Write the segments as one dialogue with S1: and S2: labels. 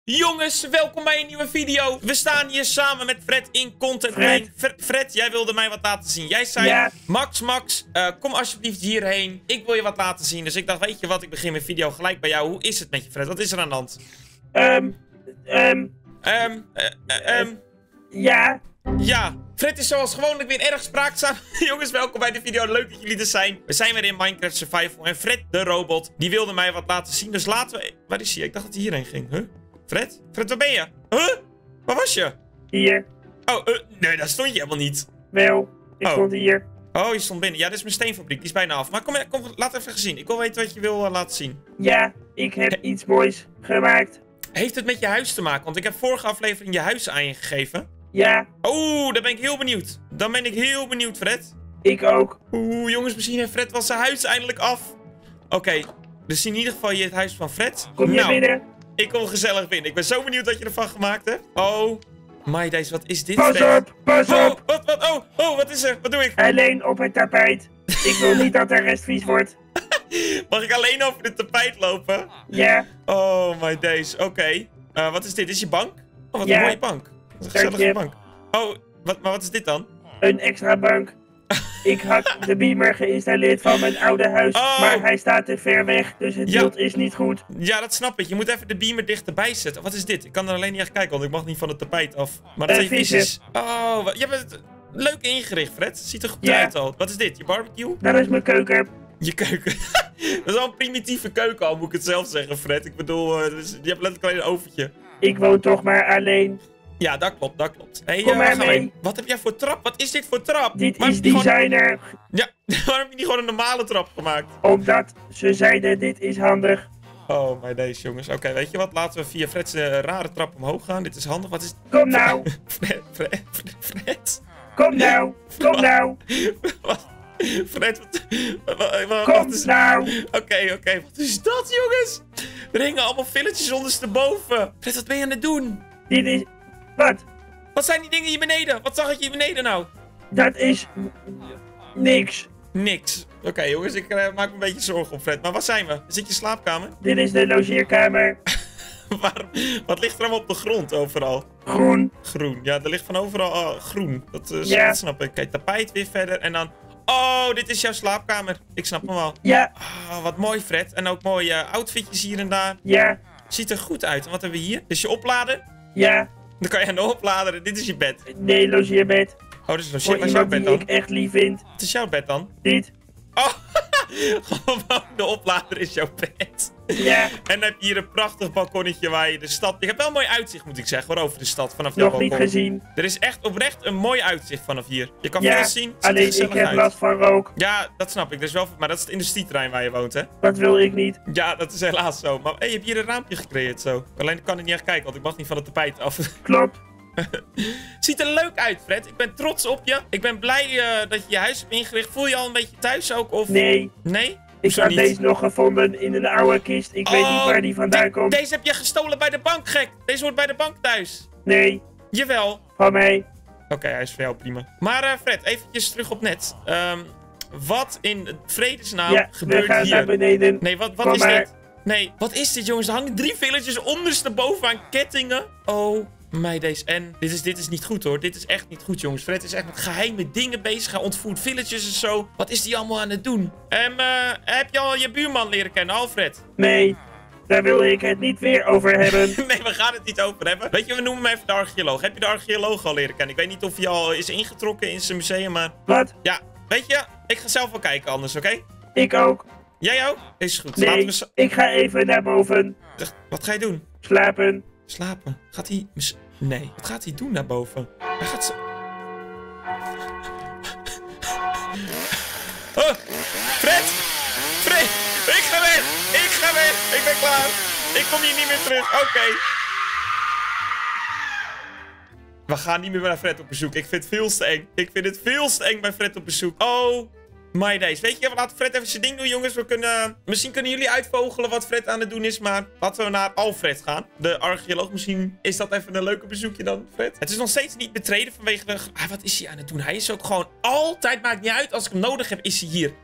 S1: Jongens, welkom bij een nieuwe video. We staan hier samen met Fred in Content Lane. Fred, jij wilde mij wat laten zien. Jij zei, ja. Max, kom alsjeblieft hierheen. Ik wil je wat laten zien. Dus ik dacht, weet je wat, ik begin mijn video gelijk bij jou. Hoe is het met je, Fred? Wat is er aan de hand?
S2: Ja.
S1: Ja, Fred is zoals gewoonlijk weer erg spraakzaam. Jongens, welkom bij de video. Leuk dat jullie er zijn. We zijn weer in Minecraft Survival. En Fred, de robot, die wilde mij wat laten zien. Dus laten we... Waar is hij? Ik dacht dat hij hierheen ging. Huh? Fred? Fred, waar ben je? Huh? Waar was je?
S2: Hier.
S1: Oh, nee, daar stond je helemaal niet.
S2: Wel, ik stond hier.
S1: Oh, je stond binnen. Ja, dit is mijn steenfabriek. Die is bijna af. Maar kom, laat even zien. Ik wil weten wat je wil laten zien.
S2: Ja, ik heb iets moois gemaakt.
S1: Heeft het met je huis te maken? Want ik heb vorige aflevering je huis aan je gegeven.
S2: Ja.
S1: Oh, daar ben ik heel benieuwd. Dan ben ik heel benieuwd, Fred.
S2: Ik ook.
S1: Oeh, jongens, misschien heeft Fred wel zijn huis eindelijk af. Oké, dus in ieder geval hier het huis van Fred.
S2: Kom je binnen?
S1: Ik kom gezellig binnen. Ik ben zo benieuwd wat je ervan gemaakt hebt. Oh, my days, wat is dit?
S2: Pas
S1: Fred?
S2: op, pas op.
S1: Wat is er? Wat doe ik?
S2: Alleen op het tapijt. Ik wil niet dat de rest vies wordt.
S1: Mag ik alleen over het tapijt lopen?
S2: Ja.
S1: Oh, my days. Oké. Wat is dit? Is je bank? Oh, wat
S2: ja.
S1: een mooie bank. Wat een gezellige bank. Oh, maar wat is dit dan?
S2: Een extra bank. Ik had de beamer geïnstalleerd van mijn oude huis, maar hij staat te ver weg, dus het beeld is niet goed.
S1: Ja, dat snap ik. Je moet even de beamer dichterbij zetten. Wat is dit? Ik kan er alleen niet echt kijken, want ik mag niet van het tapijt af. Maar dat zijn visjes. Oh, je hebt het leuk ingericht, Fred. Ziet er goed uit al. Wat is dit? Je barbecue?
S2: Dat is mijn keuken.
S1: Je keuken. Dat is wel een primitieve keuken al, moet ik het zelf zeggen, Fred. Ik bedoel, je hebt letterlijk alleen een oventje.
S2: Ik woon toch maar alleen.
S1: Ja, dat klopt, dat klopt. Hey,
S2: kom maar mee.
S1: Wat heb jij voor trap? Wat is dit voor trap?
S2: Dit is designer.
S1: Ja, waarom heb je niet gewoon een normale trap gemaakt?
S2: Omdat ze zeiden, dit is handig.
S1: Oh, my days, jongens. Oké, weet je wat? Laten we via Fred's rare trap omhoog gaan. Dit is handig. Wat is...
S2: Kom nou.
S1: Fred.
S2: Kom nou. Kom nou.
S1: Fred,
S2: kom nou.
S1: Oké. Wat is dat, jongens? Er hingen allemaal villetjes ondersteboven. Fred, wat ben je aan het doen?
S2: Dit is... Wat?
S1: Wat zijn die dingen hier beneden? Wat zag ik hier beneden nou?
S2: Dat is... niks.
S1: Niks. Oké, jongens, ik maak me een beetje zorgen om Fred. Maar waar zijn we? Is dit je slaapkamer?
S2: Dit is de logeerkamer.
S1: Wat ligt er allemaal op de grond overal?
S2: Groen.
S1: Groen. Ja, er ligt van overal groen. Dat snap ik. Kijk, tapijt weer verder en dan... Oh, dit is jouw slaapkamer. Ik snap hem al.
S2: Ja.
S1: Oh, wat mooi, Fred. En ook mooie outfitjes hier en daar.
S2: Ja.
S1: Ziet er goed uit. En wat hebben we hier? Dit is je oplader?
S2: Ja.
S1: Dan kan je aan de opladeren. Dit is je bed.
S2: Nee, logeerbed.
S1: Oh, dit is
S2: voor iemand die ik echt lief vind.
S1: Wat is jouw bed dan?
S2: Dit.
S1: Oh, gewoon de oplader is jouw bed.
S2: Ja.
S1: En dan heb je hier een prachtig balkonnetje waar je de stad... Je hebt wel een mooi uitzicht, moet ik zeggen, hoor, over de stad vanaf jouw balkon.
S2: Nog niet gezien.
S1: Er is echt oprecht een mooi uitzicht vanaf hier. Je kan veel zien.
S2: Alleen ik heb last van rook.
S1: Ja, dat snap ik. Dus wel, maar dat is het industrieterrein waar je woont, hè?
S2: Dat wil ik niet.
S1: Ja, dat is helaas zo. Maar hey, je hebt hier een raampje gecreëerd zo. Alleen kan ik niet echt kijken, want ik mag niet van het tapijt af.
S2: Klopt.
S1: Ziet er leuk uit, Fred. Ik ben trots op je. Ik ben blij dat je je huis hebt ingericht. Voel je al een beetje thuis ook? Of...
S2: Nee.
S1: Nee?
S2: Ik had deze nog gevonden in een oude kist. Ik weet niet waar die vandaan komt.
S1: Deze heb je gestolen bij de bank, gek. Deze hoort bij de bank thuis.
S2: Nee.
S1: Jawel.
S2: Van mij.
S1: Oké, hij is voor jou prima. Maar Fred, eventjes terug op net. Wat in vredesnaam gebeurt
S2: we gaan
S1: hier?
S2: Naar beneden.
S1: Nee, wat is dit? Nee, wat is dit, jongens? Er hangen 3 villetjes ondersteboven aan kettingen. Oh, my days. En dit is niet goed, hoor. Dit is echt niet goed, jongens. Fred is echt met geheime dingen bezig. Hij ontvoert villages en zo. Wat is die allemaal aan het doen? Heb je al je buurman leren kennen, Alfred?
S2: Nee, daar wil ik het niet weer over hebben.
S1: Nee, we gaan het niet over hebben. Weet je, we noemen hem even de archeoloog. Heb je de archeoloog al leren kennen? Ik weet niet of hij al is ingetrokken in zijn museum, maar...
S2: Wat?
S1: Ja, weet je, ik ga zelf wel kijken anders, oké?
S2: Ik ook.
S1: Jij ook? Is goed.
S2: Nee,
S1: laten we
S2: ik ga even naar boven.
S1: Wat ga je doen?
S2: Slapen.
S1: Slapen? Gaat hij... Nee, wat gaat hij doen naar boven? Hij gaat... Oh, Fred! Fred! Ik ga weg! Ik ga weg! Ik ben klaar! Ik kom hier niet meer terug. Oké. We gaan niet meer naar Fred op bezoek. Ik vind het veel te eng. Ik vind het veel te eng bij Fred op bezoek. Oh... My days. Weet je, we laten Fred even zijn ding doen, jongens. Misschien kunnen jullie uitvogelen wat Fred aan het doen is, maar laten we naar Alfred gaan. De archeoloog. Misschien is dat even een leuke bezoekje dan, Fred. Het is nog steeds niet betreden vanwege de... wat is hij aan het doen? Hij is ook gewoon altijd, maakt niet uit. Als ik hem nodig heb, is hij hier.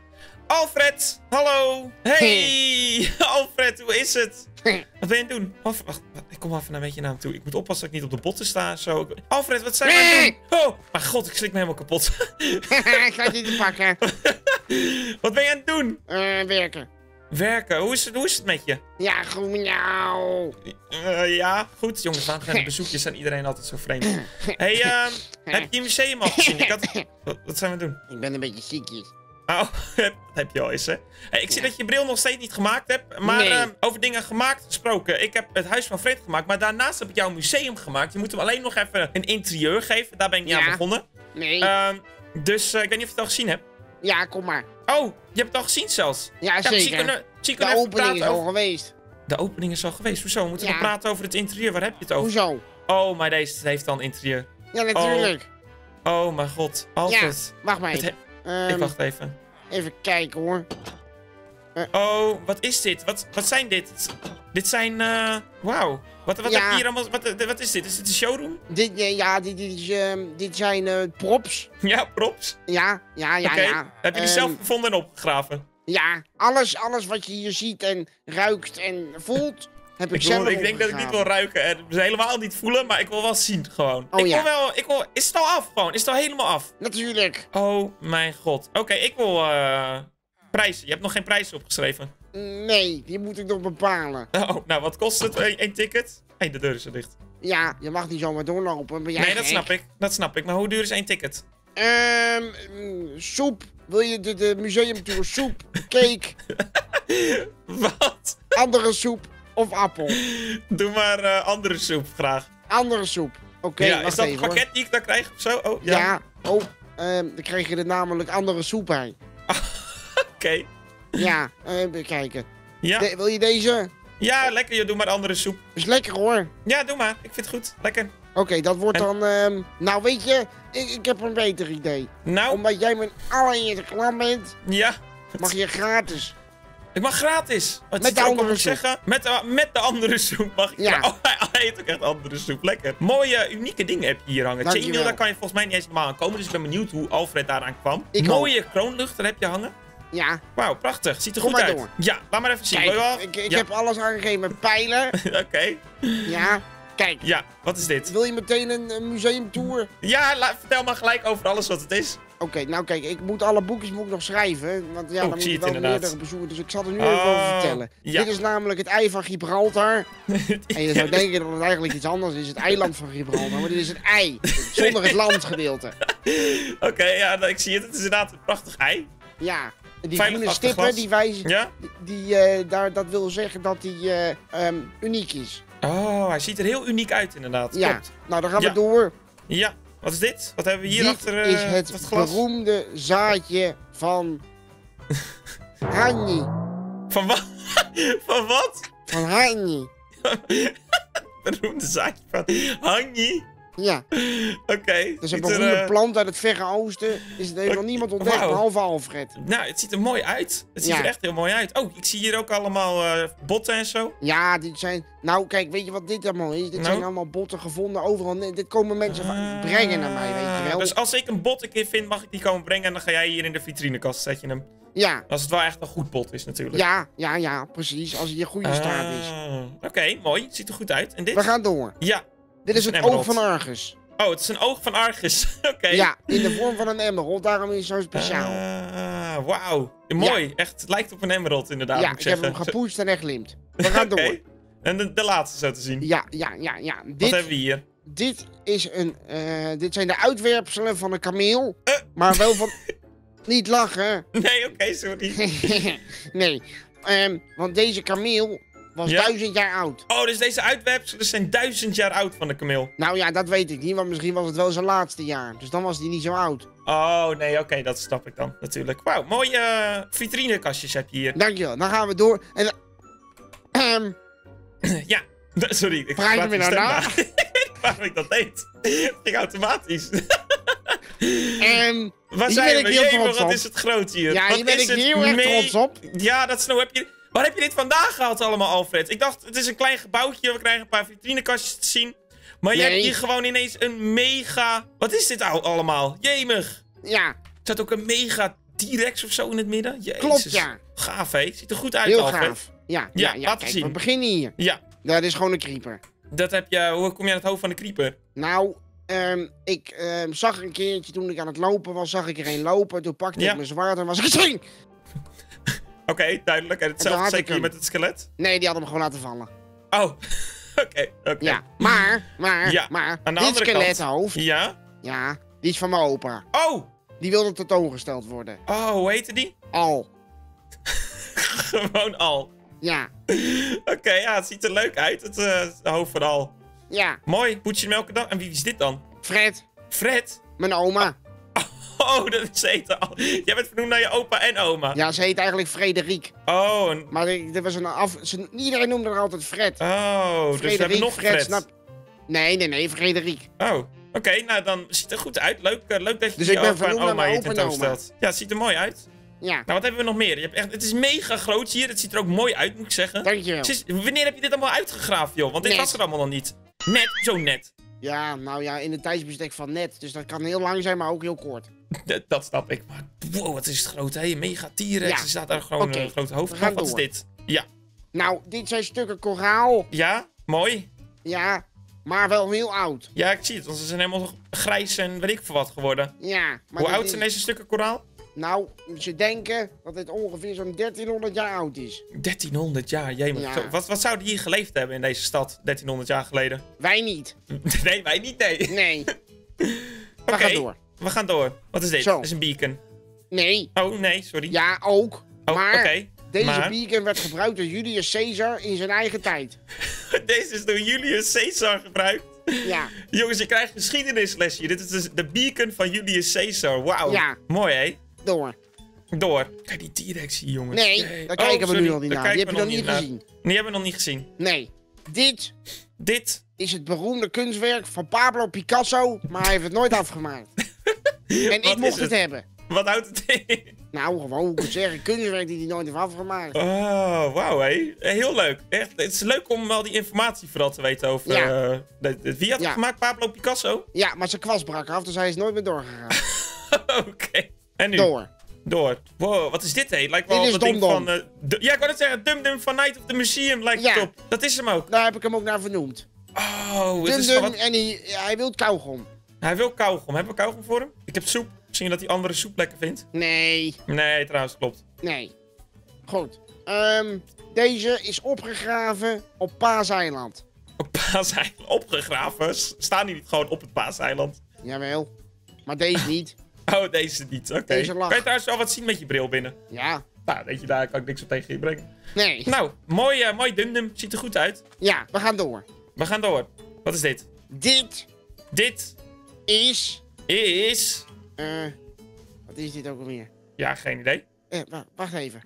S1: Alfred, hallo. Hey, Alfred, hoe is het? Wat ben je aan het doen? Wacht, ik kom even een beetje naar hem toe. Ik moet oppassen dat ik niet op de botten sta. Zo. Alfred, wat zijn we aan het doen? Oh, mijn god, ik slik me helemaal kapot.
S2: Ik ga het niet te pakken.
S1: Wat ben je aan het doen?
S2: Werken.
S1: Werken, hoe is het met je?
S2: Ja, goed met jou.
S1: Ja, goed. Jongens, waarom zijn de bezoekjes aan iedereen altijd zo vreemd? Hey, heb je je museum al gezien? Wat zijn we doen?
S2: Ik ben een beetje ziekjes.
S1: Oh, dat heb je al eens, hè? Hey, ik zie dat je bril nog steeds niet gemaakt hebt. Maar
S2: Nee.
S1: over dingen gemaakt gesproken. Ik heb het huis van Fred gemaakt. Maar daarnaast heb ik jouw museum gemaakt. Je moet hem alleen nog even een interieur geven. Daar ben ik niet aan begonnen.
S2: Nee.
S1: Dus ik weet niet of je het al gezien hebt.
S2: Ja, kom maar.
S1: Oh, je hebt het al gezien zelfs.
S2: Ja, zeker.
S1: Misschien
S2: De
S1: even
S2: opening is
S1: praten
S2: al
S1: over...
S2: geweest.
S1: De opening is al geweest. Hoezo? We moeten nog praten over het interieur. Waar heb je het over?
S2: Hoezo?
S1: Oh, maar deze heeft al een interieur.
S2: Ja, natuurlijk.
S1: Oh, mijn god. Alfred.
S2: Ja, wacht maar even.
S1: Ik wacht even.
S2: Even kijken hoor.
S1: Oh, wat is dit? Wat zijn dit? Dit zijn, wauw. Wat heb je hier allemaal... Wat is dit? Is dit een showroom?
S2: Dit zijn props.
S1: Ja, props.
S2: Ja.
S1: Heb je die zelf gevonden en opgegraven?
S2: Ja, alles wat je hier ziet en ruikt en voelt, heb ik zelf
S1: Ik denk dat ik niet wil ruiken en dus helemaal niet voelen, maar ik wil wel zien gewoon.
S2: Oh,
S1: Is het al af gewoon? Is het al helemaal af?
S2: Natuurlijk.
S1: Oh mijn god. Oké, ik wil prijzen. Je hebt nog geen prijzen opgeschreven.
S2: Nee, die moet ik nog bepalen.
S1: Oh, nou wat kost het? Eén ticket? Hé, de deur is er dicht.
S2: Ja, je mag niet zomaar doorlopen. Ben jij
S1: Nee,
S2: gek?
S1: dat snap ik. Maar hoe duur is één ticket?
S2: Soep. Wil je de museumtour soep, cake,
S1: Wat?
S2: andere soep of appel?
S1: Doe maar andere soep, graag.
S2: Andere soep. Oké,
S1: ja,
S2: wacht
S1: is dat
S2: even,
S1: een pakket die ik dan krijg of zo? Oh, ja.
S2: Ja. Oh, dan krijg je er namelijk andere soep bij.
S1: Oké.
S2: Ja, even kijken.
S1: Ja.
S2: Wil je deze?
S1: Ja, lekker. Doe maar andere soep.
S2: Is lekker hoor.
S1: Ja, doe maar. Ik vind het goed. Lekker.
S2: Oké, dat wordt dan... nou, weet je, ik heb een beter idee.
S1: Nou?
S2: Omdat jij mijn allereerste klant bent,
S1: Ja.
S2: mag je gratis.
S1: Ik mag gratis. Wat
S2: Met de andere soep.
S1: Zeggen? Met de andere soep mag ik.
S2: Ja.
S1: Oh, hij eet ook echt andere soep. Lekker. Mooie, unieke dingen heb je hier hangen.
S2: Dankjewel.
S1: Chainmail, daar kan je volgens mij niet eens normaal aan komen. Dus ik ben benieuwd hoe Alfred daaraan kwam.
S2: Ik
S1: kroonluchter heb je hangen.
S2: Ja.
S1: Wauw, prachtig. Ziet er
S2: Kom
S1: goed
S2: maar
S1: uit.
S2: door.
S1: Ja, laat maar even zien.
S2: Kijk, ik heb alles aangegeven met pijlen.
S1: Oké.
S2: Ja. Kijk.
S1: Ja, wat is dit?
S2: Wil je meteen een museumtour?
S1: Ja, vertel maar gelijk over alles wat het is.
S2: Oké, nou kijk, ik moet alle boekjes nog schrijven. Want ja, dan moet
S1: zie
S2: je
S1: het
S2: wel
S1: inderdaad.
S2: meerdere bezoeken. Dus ik zal er nu even over vertellen.
S1: Ja.
S2: Dit is namelijk het ei van Gibraltar. En je zou denken dat het eigenlijk iets anders is. Het eiland van Gibraltar. Maar dit is het ei. Zonder het landgedeelte.
S1: Oké, ja, ik zie het. Het is inderdaad een prachtig ei.
S2: Ja. Die
S1: Veilig
S2: groene
S1: achter
S2: stippen,
S1: glas.
S2: die wijzen...
S1: Ja?
S2: Dat wil zeggen dat die uniek is.
S1: Oh, hij ziet er heel uniek uit inderdaad.
S2: Ja.
S1: Klopt.
S2: Nou, dan gaan
S1: Ja.
S2: we door.
S1: Ja, wat is dit? Wat hebben we hier
S2: Dit
S1: achter
S2: is het
S1: dat glas?
S2: beroemde zaadje van... Hanni.
S1: Van wat? Van wat?
S2: Van Hanni.
S1: Beroemde zaadje van Hangi.
S2: Ja.
S1: Oké.
S2: Dat is een beroemde plant uit het Verre Oosten. Is heeft nog niemand ontdekt,
S1: Wauw.
S2: behalve Alfred.
S1: Nou, het ziet er mooi uit. Het ziet
S2: Ja.
S1: er echt heel mooi uit. Oh, ik zie hier ook allemaal botten en zo.
S2: Ja, dit zijn... Nou, kijk, weet je wat dit allemaal is? Dit
S1: Nou?
S2: zijn allemaal botten gevonden overal. Nee, dit komen mensen brengen naar mij, weet je wel.
S1: Dus als ik een bot een keer vind, mag ik die komen brengen en dan ga jij hier in de vitrinekast zet je hem.
S2: Ja.
S1: Als het wel echt een goed bot is natuurlijk.
S2: Ja, precies. Als hij in goede staat is.
S1: Oké, mooi. Ziet er goed uit. En dit?
S2: We gaan door.
S1: Ja.
S2: Dit is
S1: een
S2: het
S1: emerald.
S2: oog van Argus.
S1: Oh, het is een oog van Argus. Oké.
S2: Ja, in de vorm van een emerald. Daarom is het zo speciaal.
S1: Wauw. Mooi. Echt, het lijkt op een emerald inderdaad,
S2: Ja,
S1: moet
S2: ik
S1: ik
S2: heb
S1: zeggen.
S2: hem gepoetst en hij glimt. We gaan
S1: Oké.
S2: door.
S1: En de laatste zo te zien.
S2: Ja.
S1: Wat hebben we hier?
S2: Dit is dit zijn de uitwerpselen van een kameel. Maar wel van... Niet lachen.
S1: Nee, oké, sorry.
S2: Nee. Want deze kameel was 1000 jaar oud.
S1: Oh, dus deze uitwerpselen zijn 1000 jaar oud van de kameel.
S2: Nou ja, dat weet ik niet, want misschien was het wel zijn laatste jaar. Dus dan was hij niet zo oud.
S1: Oh, nee, oké, dat snap ik dan natuurlijk. Wauw, mooie vitrinekastjes heb je hier.
S2: Dankjewel, dan gaan we door. En,
S1: Ja, sorry. Ik
S2: Vraag je me nou na?
S1: Ik weet niet waarom ik dat deed. Het ging automatisch. Waar
S2: hier
S1: zijn
S2: ben
S1: we?
S2: ik heel
S1: Jemig,
S2: trots
S1: wat
S2: op.
S1: is het groot hier.
S2: Ja,
S1: Wat
S2: hier ben
S1: is
S2: ik
S1: het
S2: heel erg trots op.
S1: Ja, dat snow heb je... Waar heb je dit vandaan gehaald allemaal, Alfred? Ik dacht, het is een klein gebouwtje. We krijgen een paar vitrinekastjes te zien. Maar je hebt hier gewoon ineens een mega... Wat is dit allemaal? Jemig.
S2: Ja.
S1: Er staat ook een mega T-Rex of zo in het midden. Jezus.
S2: Klopt, ja.
S1: Gaaf, hé. Ziet er goed uit,
S2: Heel
S1: Alfred.
S2: gaaf. Ja,
S1: laten
S2: kijk,
S1: zien.
S2: we beginnen hier.
S1: Ja,
S2: Dat is gewoon een creeper.
S1: dat heb je... Hoe kom je aan het hoofd van de creeper?
S2: Nou, ik zag een keertje toen ik aan het lopen was, zag ik er een lopen. Toen pakte ik mijn zwaard en was ik gezien.
S1: Oké, duidelijk. En hetzelfde
S2: had ik
S1: zeker hier
S2: hem.
S1: met het skelet?
S2: Nee, die had hem gewoon laten vallen.
S1: Oh, oké.
S2: Ja, maar,
S1: aan de
S2: dit
S1: andere
S2: skelethoofd,
S1: Ja?
S2: ja, die is van mijn opa.
S1: Oh!
S2: Die wilde tentoongesteld worden.
S1: Oh, hoe heette die?
S2: Al.
S1: Gewoon Al.
S2: Ja,
S1: Oké, ja, het ziet er leuk uit, het hoofd van Al.
S2: ja.
S1: Mooi, poets je hem elke dag. En wie is dit dan?
S2: Fred,
S1: Fred?
S2: mijn oma.
S1: Oh, dat is eten Al. Jij bent vernoemd naar je opa en oma.
S2: Ja, ze heet eigenlijk Frederik.
S1: Oh,
S2: Maar er was iedereen noemde haar altijd Fred.
S1: dus we hebben nog Fred.
S2: snap. Nee, Frederik.
S1: Oh, oké, nou dan ziet het er goed uit. Leuk dat je
S2: Dus
S1: je
S2: ik ben
S1: opa en
S2: vernoemd naar
S1: oma
S2: mijn
S1: hier
S2: opa en oma.
S1: tentoonstelt. Ja, het ziet er mooi uit.
S2: Ja,
S1: Nou, wat hebben we nog meer? Je hebt echt, het is mega groot hier. Het ziet er ook mooi uit, moet ik zeggen.
S2: dankjewel.
S1: Wanneer heb je dit allemaal uitgegraven, joh? Want dit
S2: Net.
S1: was er allemaal nog niet. Net, zo net.
S2: Ja, nou ja, in het tijdsbestek van net. Dus dat kan heel lang zijn, maar ook heel kort.
S1: Dat snap ik. Maar wow, wat is het groot, hè? Een mega T-Rex.
S2: Ja.
S1: Er staat daar gewoon
S2: Oké,
S1: een grote hoofd.
S2: we gaan
S1: Wat is
S2: door.
S1: dit? Ja.
S2: Nou, dit zijn stukken koraal.
S1: Ja, mooi.
S2: Ja, maar wel heel oud.
S1: Ja, ik zie het. Want ze zijn helemaal grijs en weet ik veel wat geworden.
S2: Ja. Maar
S1: Hoe
S2: dit
S1: oud
S2: is-
S1: zijn deze stukken koraal?
S2: Nou, ze denken dat dit ongeveer zo'n 1300 jaar oud is.
S1: 1300 jaar, jemig.
S2: Ja.
S1: Zo, wat zouden hier geleefd hebben in deze stad 1300 jaar geleden?
S2: Wij niet.
S1: Nee, wij niet, nee.
S2: Nee. We
S1: Oké,
S2: gaan door.
S1: we gaan door. Wat is dit?
S2: Zo.
S1: Dat is een beacon.
S2: Nee.
S1: Oh, nee, sorry.
S2: Ja, ook.
S1: Oh,
S2: maar
S1: oké.
S2: deze
S1: Maar-
S2: beacon werd gebruikt door Julius Caesar in zijn eigen tijd.
S1: Deze is door Julius Caesar gebruikt.
S2: Ja.
S1: Jongens, je krijgt geschiedenisles hier. Dit is dus de beacon van Julius Caesar. Wauw.
S2: Ja.
S1: Mooi, hè?
S2: Door.
S1: Door. Kijk die T-Rex hier, jongens.
S2: Nee, daar kijken we
S1: sorry.
S2: nu al niet
S1: Daar
S2: naar. Die
S1: kijken
S2: heb je
S1: we
S2: nog niet
S1: naar.
S2: gezien.
S1: Die hebben we nog niet gezien.
S2: Nee. Dit
S1: Dit.
S2: is het beroemde kunstwerk van Pablo Picasso, maar hij heeft het nooit afgemaakt. En ik
S1: Wat
S2: mocht
S1: is
S2: het hebben.
S1: Wat houdt het in?
S2: Nou, gewoon, hoe moet ik zeggen, kunstwerk die hij nooit heeft afgemaakt.
S1: Oh, wauw, hé. Heel leuk. Echt, het is leuk om al die informatie vooral te weten over...
S2: Ja.
S1: Wie had het
S2: Ja.
S1: gemaakt? Pablo Picasso?
S2: Ja, maar zijn kwast brak af, dus hij is nooit meer doorgegaan.
S1: Oké. En nu?
S2: Door.
S1: Door. Wow, wat is dit, hé? Lijkt wel
S2: Dit is
S1: dat ding
S2: Dom
S1: van...
S2: Dom.
S1: ja, ik wou net zeggen, Dum Dum van Night of the Museum lijkt
S2: Ja.
S1: het op. Dat is hem ook.
S2: Daar heb ik hem ook naar vernoemd.
S1: Oh, het
S2: Dum
S1: is
S2: Dum,
S1: wat...
S2: en hij wil kauwgom.
S1: Hij wil kauwgom. Hebben we kauwgom voor hem? Ik heb soep. Misschien dat hij andere soep lekker vindt.
S2: Nee,
S1: Nee, trouwens, klopt.
S2: nee. Goed. Deze is opgegraven op Paaseiland.
S1: Op Paaseiland opgegraven. Staan die niet gewoon op het Paaseiland?
S2: Jawel. Maar deze niet.
S1: Oh, deze niet. Oké.
S2: Deze lag.
S1: Kan je trouwens wel wat zien met je bril binnen?
S2: Ja.
S1: Nou, weet je, daar kan ik niks op tegen je brengen.
S2: Nee.
S1: Nou, mooi Dum-Dum. Ziet er goed uit.
S2: Ja, we gaan door.
S1: We gaan door. Wat is dit?
S2: Dit
S1: Dit
S2: is...
S1: is...
S2: Wat is dit ook alweer?
S1: Ja, geen idee.
S2: Wacht even.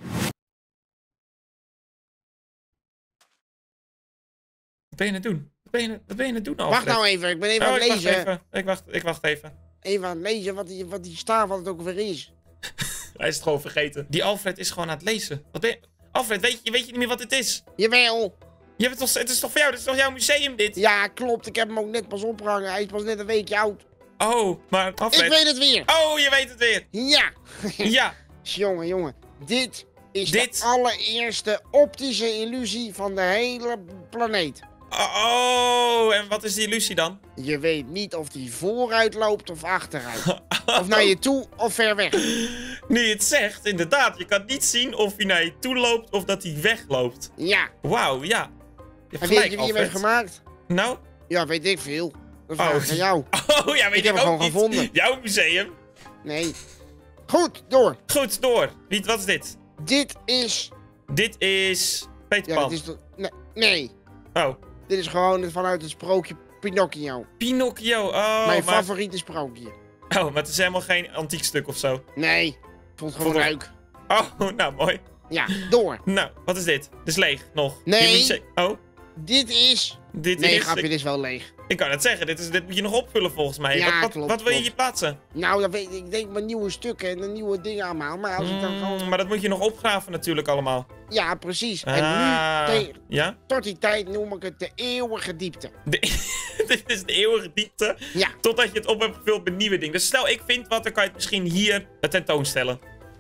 S1: Wat ben je aan het doen? Wat ben je aan het doen, Alfred?
S2: Wacht nou even, ik ben even aan
S1: Oh,
S2: het
S1: ik wacht
S2: lezen.
S1: even. Ik wacht even.
S2: Even aan het lezen wat die staat, wat het ook weer is.
S1: Hij is het gewoon vergeten. Die Alfred is gewoon aan het lezen. Wat ben je... Alfred, weet je niet meer wat dit is?
S2: Jawel.
S1: Je hebt het is toch voor jou? Dit is toch jouw museum, dit?
S2: Ja, klopt. Ik heb hem ook net pas opgehangen. Hij is pas net een weekje oud.
S1: Oh, maar Alfred...
S2: Ik weet het weer.
S1: Oh, je weet het weer.
S2: Ja.
S1: Ja.
S2: Jongen. Dit is
S1: Dit?
S2: de allereerste optische illusie van de hele planeet.
S1: Oh, en wat is die illusie dan?
S2: Je weet niet of die vooruit loopt of achteruit. Of naar je toe of ver weg.
S1: Nu je het zegt, inderdaad. Je kan niet zien of hij naar je toe loopt of dat hij wegloopt.
S2: Ja.
S1: Wauw, ja. Je hebt
S2: En weet
S1: gelijk,
S2: je wie hem
S1: Alfred.
S2: heeft gemaakt?
S1: Nou?
S2: Ja, weet ik veel. Dat vraag ik
S1: Oh.
S2: aan jou.
S1: Oh, ja, weet
S2: Ik
S1: ik
S2: heb hem
S1: ook
S2: gewoon
S1: niet.
S2: gevonden.
S1: Jouw museum.
S2: Nee. Goed, door.
S1: Goed, door. Wat is dit?
S2: Dit is...
S1: Dit is... Peter
S2: Ja,
S1: Pan.
S2: dit is... Nee.
S1: Oh.
S2: Dit is gewoon vanuit het sprookje Pinocchio.
S1: Pinocchio. Oh,
S2: Mijn
S1: maar...
S2: favoriete sprookje.
S1: Oh, maar het is helemaal geen antiek stuk of zo.
S2: Nee. Ik vond het gewoon
S1: Vond-
S2: leuk.
S1: Oh, nou, mooi.
S2: Ja, door.
S1: Nou, wat is dit? Dit is leeg, nog.
S2: Nee.
S1: Je muse- Oh,
S2: Dit is...
S1: dit
S2: Nee,
S1: is...
S2: grapje, dit is wel leeg.
S1: Ik kan het zeggen, dit moet je nog opvullen volgens mij.
S2: Ja,
S1: wat
S2: klopt,
S1: wat wil je
S2: klopt.
S1: hier plaatsen?
S2: Nou, dat weet ik. Ik denk maar nieuwe stukken en een nieuwe dingen allemaal. Maar als ik dan gewoon...
S1: Maar dat moet je nog opgraven natuurlijk allemaal.
S2: Ja, precies. En nu,
S1: Ja?
S2: tot die tijd noem ik het de eeuwige diepte.
S1: Dit is de eeuwige diepte.
S2: Ja.
S1: Totdat je het op hebt gevuld met nieuwe dingen. Dus stel ik vind wat, dan kan je het misschien hier tentoonstellen.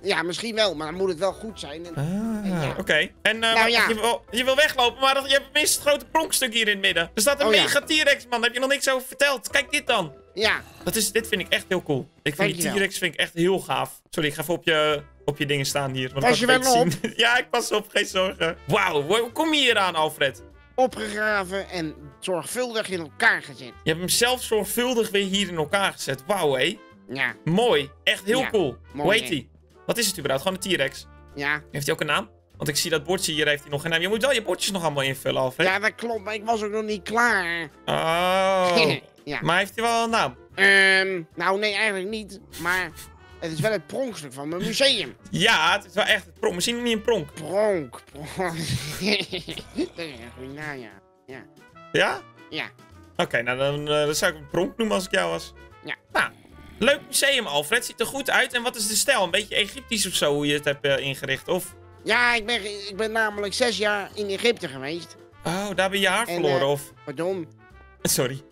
S3: Ja, misschien wel, maar dan moet het wel goed zijn. Ja.
S1: Oké. En
S3: Nou, ja.
S1: je wil weglopen, maar je hebt minstens het grote pronkstuk hier in het midden. Er staat een mega T-Rex, man. Daar heb je nog niks over verteld. Kijk dit dan.
S3: Ja.
S1: Dit vind ik echt heel cool. Ik vind die T-Rex echt heel gaaf. Sorry, ik ga even op je dingen staan hier.
S3: Pas je wel op?
S1: Ja, ik pas op. Geen zorgen. Wauw, hoe kom je hier aan, Alfred?
S3: Opgegraven en zorgvuldig in elkaar gezet.
S1: Je hebt hem zelf zorgvuldig weer hier in elkaar gezet. Wauw, hé.
S3: Ja.
S1: Mooi. Echt heel cool.
S3: Mooi,
S1: hoe heet hij? Wat is het überhaupt? Gewoon een T-Rex.
S3: Ja.
S1: Heeft hij ook een naam? Want ik zie dat bordje hier, heeft hij nog geen naam. Je moet wel je bordjes nog allemaal invullen, Alfred.
S3: Ja, dat klopt, maar ik was ook nog niet klaar.
S1: Oh.
S3: Ja.
S1: Maar heeft hij wel een naam?
S3: Nou, nee, eigenlijk niet. Maar het is wel het pronkstuk van mijn museum.
S1: Ja, het is wel echt het pronk. Misschien nog niet een pronk.
S3: Pronk. Dat is een goede naam, ja. Ja.
S1: Ja?
S3: Ja.
S1: Oké, nou dan zou ik een pronk noemen als ik jou was.
S3: Ja.
S1: Nou, leuk museum, Alfred. Ziet er goed uit. En wat is de stijl? Een beetje Egyptisch of zo, hoe je het hebt ingericht, of?
S3: Ja, ik ben namelijk 6 jaar in Egypte geweest.
S1: Oh, daar ben je haar verloren, of?
S3: Pardon.
S1: Sorry.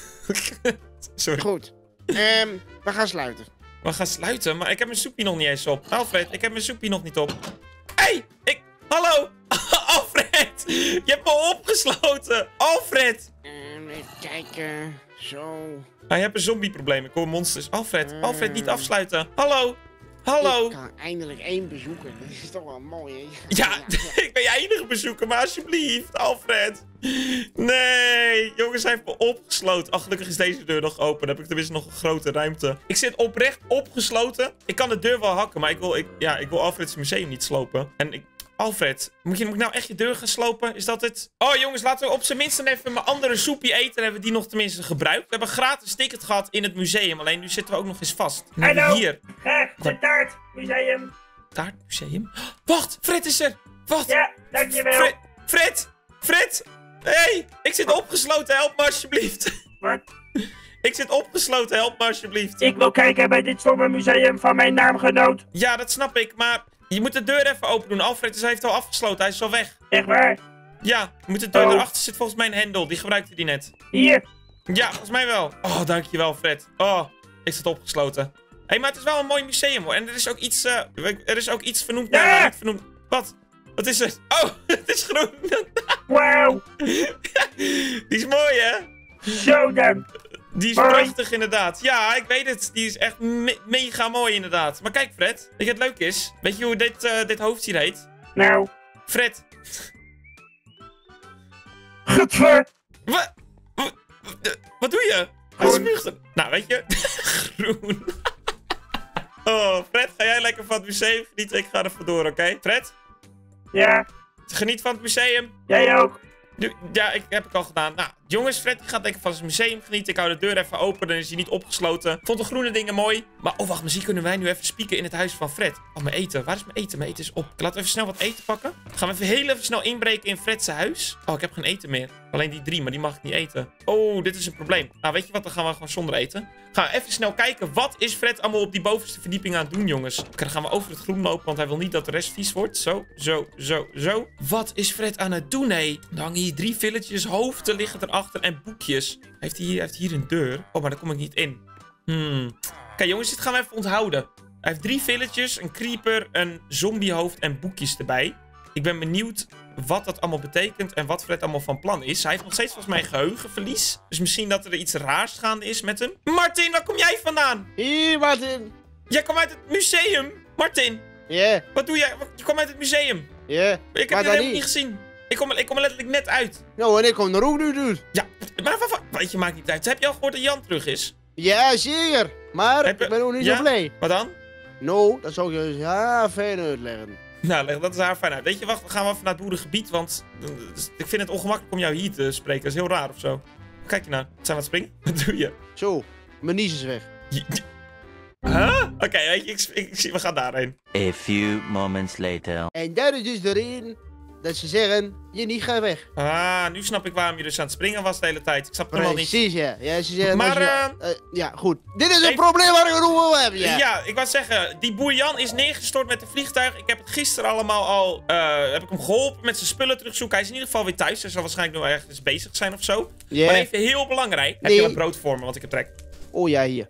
S1: Sorry.
S3: Goed. We gaan sluiten.
S1: We gaan sluiten, maar ik heb mijn soepie nog niet eens op. Alfred, ik heb mijn soepie nog niet op. Hé, hallo! Alfred! Je hebt me opgesloten! Alfred!
S3: Even kijken. Zo.
S1: Je hebt een zombieprobleem. Ik hoor monsters. Alfred, niet afsluiten. Hallo! Hallo!
S3: Ik kan eindelijk 1 bezoeken. Dat is toch wel mooi, hè?
S1: Ja, ik ben je enige bezoeker, maar alsjeblieft, Alfred. Nee, jongens, hij heeft me opgesloten. Ach, gelukkig is deze deur nog open. Dan heb ik tenminste nog een grote ruimte. Ik zit oprecht opgesloten. Ik kan de deur wel hakken, maar ik wil Alfred's museum niet slopen. En Alfred, moet ik nou echt je deur gaan slopen? Is dat het? Oh, jongens, laten we op zijn minst dan even mijn andere soepie eten. Dan hebben we die nog tenminste gebruikt. We hebben een gratis ticket gehad in het museum. Alleen nu zitten we ook nog eens vast.
S2: Hallo,
S1: hier.
S2: graag de taartmuseum.
S1: Taartmuseum? Wacht, Fred is er. Wacht.
S2: Ja, dankjewel.
S1: Fred! Hey, ik zit opgesloten, help me alsjeblieft.
S2: Wat?
S1: Ik zit opgesloten, help me alsjeblieft.
S2: Ik wil kijken bij dit stomme museum van mijn naamgenoot.
S1: Ja, dat snap ik, maar je moet de deur even open doen. Alfred hij heeft al afgesloten, hij is al weg.
S2: Echt waar?
S1: Ja, je moet de deur erachter zit volgens mij een hendel, die gebruikte die net.
S2: Hier.
S1: Ja, volgens mij wel. Oh, dankjewel Fred. Oh, ik zit opgesloten. Hé, maar het is wel een mooi museum hoor. En er is ook iets vernoemd naar niet vernoemd. Wat? Wat is er? Oh, het is groen.
S2: Wauw.
S1: Die is mooi, hè?
S2: Zo dan.
S1: Die is prachtig, inderdaad. Ja, ik weet het. Die is echt mega mooi, inderdaad. Maar kijk, Fred. Weet je wat leuk is? Weet je hoe dit hoofd hier heet?
S2: Nou.
S1: Fred.
S2: Godver.
S1: Wat doe je? Hij spuugt er. Nou, weet je. Groen. Oh, Fred, ga jij lekker van het museum genieten? Ik ga er vandoor, oké? Fred?
S2: Ja.
S1: Geniet van het museum.
S2: Jij ook.
S1: Ja, heb ik al gedaan. Nou, jongens, Fred gaat lekker van zijn museum genieten. Ik hou de deur even open, dan is hij niet opgesloten. Vond de groene dingen mooi. Maar, oh wacht, misschien kunnen wij nu even spieken in het huis van Fred. Oh, mijn eten. Waar is mijn eten? Mijn eten is op. Laten we even snel wat eten pakken. Gaan we even heel even snel inbreken in Fred's huis. Oh, ik heb geen eten meer. Alleen die 3, maar die mag ik niet eten. Oh, dit is een probleem. Nou, weet je wat? Dan gaan we gewoon zonder eten. Gaan we even snel kijken. Wat is Fred allemaal op die bovenste verdieping aan het doen, jongens? Oké, dan gaan we over het groen lopen, want hij wil niet dat de rest vies wordt. Zo. Wat is Fred aan het doen, hé? Dan hangen hier 3 villages, hoofden liggen erachter en boekjes. Hij heeft hier een deur. Oh, maar daar kom ik niet in. Kijk, jongens, dit gaan we even onthouden. Hij heeft 3 villages, een creeper, een zombiehoofd en boekjes erbij. Ik ben benieuwd wat dat allemaal betekent en wat Fred allemaal van plan is. Hij heeft nog steeds volgens mij geheugenverlies. Dus misschien dat er iets raars gaande is met hem. Martin, waar kom jij vandaan?
S3: Hier, Martin.
S1: Jij komt uit het museum. Martin.
S3: Ja.
S1: Wat doe jij? Je komt uit het museum.
S3: Ja.
S1: Ik heb het helemaal niet gezien. Ik kom er letterlijk net uit.
S3: Nou, en ik kom er ook nu dus.
S1: Ja, maar weet je, maakt niet uit. Heb je al gehoord dat Jan terug is?
S3: Ja, zeker. Maar ik ben ook niet zo blij.
S1: Wat dan?
S3: Nou, dat zou ik je fijn uitleggen.
S1: Nou, dat is haar fijn uit. Weet je, wacht, dan gaan we even naar het boerengebied, want ik vind het ongemakkelijk om jou hier te spreken. Dat is heel raar of zo. Kijk je nou? Zijn we aan het springen? Wat doe je?
S3: Zo, mijn nies is weg.
S1: Huh? Oké, weet je, we gaan daarheen.
S4: A few moments later.
S3: En dat is dus de reden dat ze zeggen, je niet gaat weg.
S1: Ah, nu snap ik waarom je dus aan het springen was de hele tijd. Ik snap het helemaal niet.
S3: Precies, ja. Ja, ze zeggen,
S1: maar,
S3: ja, goed. Dit is een probleem waar ik het over heb, ja.
S1: Ja, ik wou zeggen, die boer Jan is neergestort met een vliegtuig. Ik heb het gisteren allemaal al, heb ik hem geholpen met zijn spullen terugzoeken. Hij is in ieder geval weer thuis. Hij zal waarschijnlijk nog ergens bezig zijn of zo.
S3: Yeah.
S1: Maar even heel belangrijk. Heb je wat brood voor me, want ik heb trek.
S3: Oh ja, hier.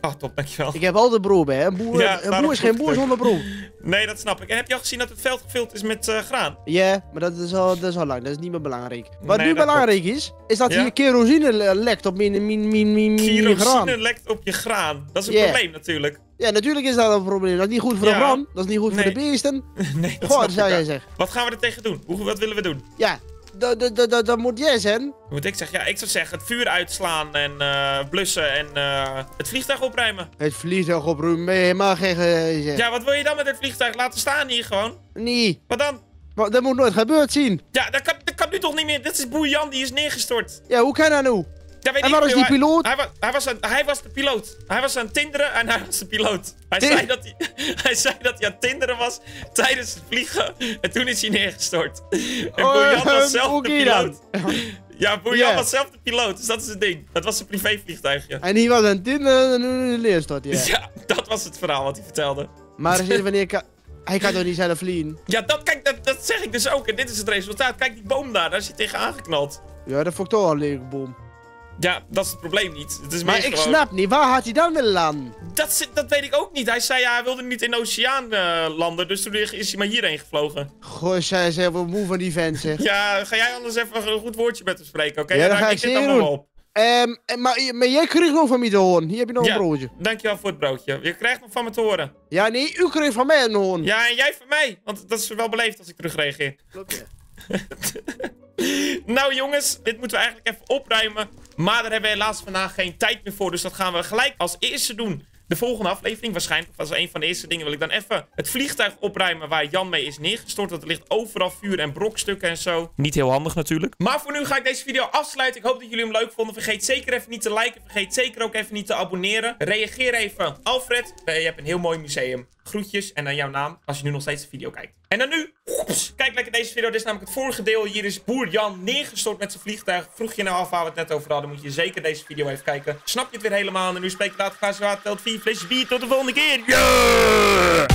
S1: Oh, top, dankjewel.
S3: Ik heb altijd broer bij, hè. Een boer,
S1: Ja,
S3: een
S1: daarom
S3: boer is geen
S1: vroeg ik
S3: boer
S1: het
S3: zonder broer.
S1: Nee, dat snap ik. En heb je al gezien dat het veld gevuld is met graan?
S3: Ja, maar dat is al lang. Dat is niet meer belangrijk. Wat
S1: Nee,
S3: nu
S1: dat
S3: belangrijk is dat
S1: Ja?
S3: hier kerosine lekt op mijn graan.
S1: Kerosine lekt op je graan. Dat is een
S3: Ja.
S1: probleem natuurlijk.
S3: Ja, natuurlijk is dat een probleem. Dat is niet goed voor de
S1: Ja.
S3: brand. Dat is niet goed
S1: Nee.
S3: voor de beesten.
S1: Nee, dat
S3: Goh,
S1: snap
S3: dat zou
S1: ik
S3: jij
S1: wel.
S3: zeggen.
S1: Wat gaan we er tegen doen? Wat willen we doen?
S3: Ja, dat moet jij zijn.
S1: Wat moet ik zeggen? Ja, ik zou zeggen het vuur uitslaan en blussen en het vliegtuig opruimen.
S3: Het vliegtuig opruimen, je mag geen zeggen.
S1: Ja, wat wil je dan met het vliegtuig? Laten staan hier gewoon.
S3: Nee,
S1: Wat dan?
S3: maar dat moet nooit gebeurd zien.
S1: Ja, dat kan nu toch niet meer. Dit is Boer Jan, die is neergestort.
S3: Ja, hoe kan dat nou?
S1: Ja, weet
S3: En
S1: ik
S3: waar is
S1: veel.
S3: die piloot?
S1: Hij was de piloot. Hij was aan het tinderen en hij was de piloot. Hij zei dat hij aan het tinderen was tijdens het vliegen. En toen is hij neergestort. En Boer Jan was zelf
S3: hoe
S1: de
S3: kun je dan?
S1: piloot. Ja, Boer Jan
S3: Ja.
S1: was zelf de piloot. Dus dat is het ding. Dat was zijn privévliegtuigje.
S3: En die was een Tinder en nu leerstort, ja.
S1: Ja, dat was het verhaal wat hij vertelde.
S3: Maar eens even wanneer hij kan toch niet zelf vliegen?
S1: Ja, dat zeg ik dus ook. En dit is het resultaat. Kijk die boom daar. Daar is hij tegen aangeknald.
S3: Ja, dat vond ik toch al een lelijke boom.
S1: Ja, dat is het probleem niet. Het is
S3: Maar
S1: meer
S3: ik
S1: gewoon...
S3: snap niet, waar had hij dan willen landen?
S1: Dat weet ik ook niet. Hij zei ja, hij wilde niet in de oceaan landen. Dus toen is hij maar hierheen gevlogen.
S3: Goh, zij is even moe van die vent, zeg.
S1: Ja, ga jij anders even een goed woordje met hem spreken, oké?
S3: Ja,
S1: Dan
S3: dat ga
S1: raak
S3: ik
S1: dit
S3: zeker
S1: allemaal
S3: doen.
S1: op.
S3: Maar jij kreeg nog van mij te horen. Hier heb je nog
S1: Ja.
S3: een broodje.
S1: Dankjewel voor het broodje. Je krijgt nog van me te horen.
S3: Ja, nee, u kreeg van mij een hoorn.
S1: Ja, en jij van mij. Want dat is wel beleefd als ik terugreageer.
S3: Klopt, ja.
S1: Nou jongens, dit moeten we eigenlijk even opruimen. Maar daar hebben we helaas vandaag geen tijd meer voor. Dus dat gaan we gelijk als eerste doen. De volgende aflevering, waarschijnlijk als een van de eerste dingen, wil ik dan even het vliegtuig opruimen waar Jan mee is neergestort. Want er ligt overal vuur en brokstukken en zo. Niet heel handig natuurlijk. Maar voor nu ga ik deze video afsluiten. Ik hoop dat jullie hem leuk vonden. Vergeet zeker even niet te liken. Vergeet zeker ook even niet te abonneren. Reageer even. Alfred, je hebt een heel mooi museum. Groetjes en dan jouw naam als je nu nog steeds de video kijkt. En dan nu, kijk lekker deze video. Dit is namelijk het vorige deel. Hier is Boer Jan neergestort met zijn vliegtuig. Vroeg je nou af waar we het net over hadden, moet je zeker deze video even kijken. Snap je het weer helemaal? En nu spreek ik later graag zo hard. Telt 4 flesjes bier. Tot de volgende keer. Yeah!